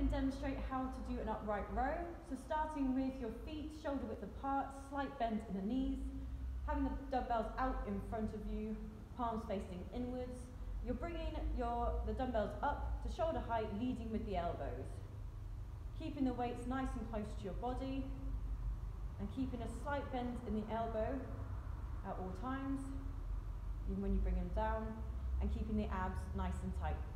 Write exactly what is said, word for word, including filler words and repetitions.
and demonstrate how to do an upright row. So starting with your feet shoulder width apart, slight bend in the knees, having the dumbbells out in front of you, palms facing inwards. You're bringing your, the dumbbells up to shoulder height, leading with the elbows. Keeping the weights nice and close to your body, and keeping a slight bend in the elbow at all times, even when you bring them down, and keeping the abs nice and tight.